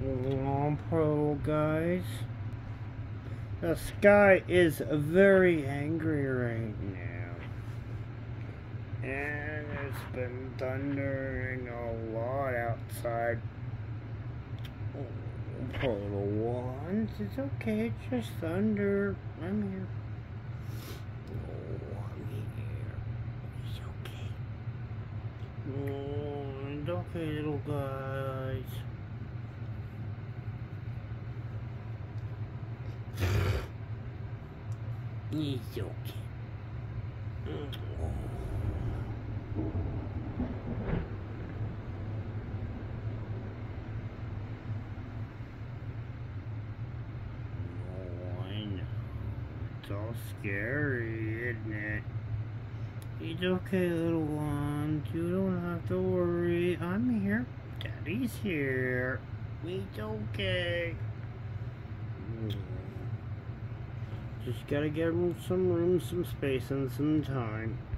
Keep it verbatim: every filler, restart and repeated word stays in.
Oh, poor guys. The sky is very angry right now. And it's been thundering a lot outside. Oh, poor little ones. It's okay, it's just thunder. I'm here. Oh, I'm here. It's okay. Oh, it's okay, little guys. It's okay. Oh. I know. It's all scary, isn't it? It's okay, little ones. You don't have to worry. I'm here. Daddy's here. It's okay. Just gotta get some room, some space, and some time.